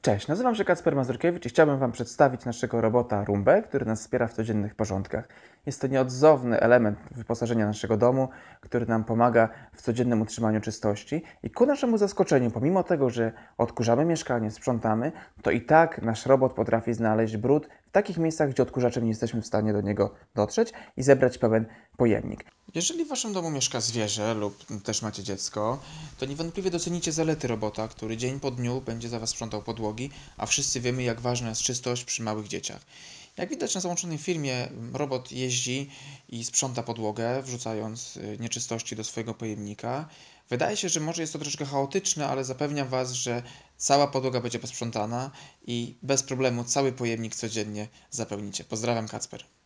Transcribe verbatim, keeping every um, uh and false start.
Cześć, nazywam się Kacper Mazurkiewicz i chciałbym Wam przedstawić naszego robota Rumbę, który nas wspiera w codziennych porządkach. Jest to nieodzowny element wyposażenia naszego domu, który nam pomaga w codziennym utrzymaniu czystości i ku naszemu zaskoczeniu, pomimo tego, że odkurzamy mieszkanie, sprzątamy, to i tak nasz robot potrafi znaleźć brud w takich miejscach, gdzie odkurzaczem nie jesteśmy w stanie do niego dotrzeć i zebrać pełen pojemnik. Jeżeli w Waszym domu mieszka zwierzę lub też macie dziecko, to niewątpliwie docenicie zalety robota, który dzień po dniu będzie za Was sprzątał podłogi, a wszyscy wiemy, jak ważna jest czystość przy małych dzieciach. Jak widać na załączonym filmie, robot jeździ i sprząta podłogę, wrzucając y, nieczystości do swojego pojemnika. Wydaje się, że może jest to troszkę chaotyczne, ale zapewniam Was, że cała podłoga będzie posprzątana i bez problemu cały pojemnik codziennie zapełnicie. Pozdrawiam, Kacper.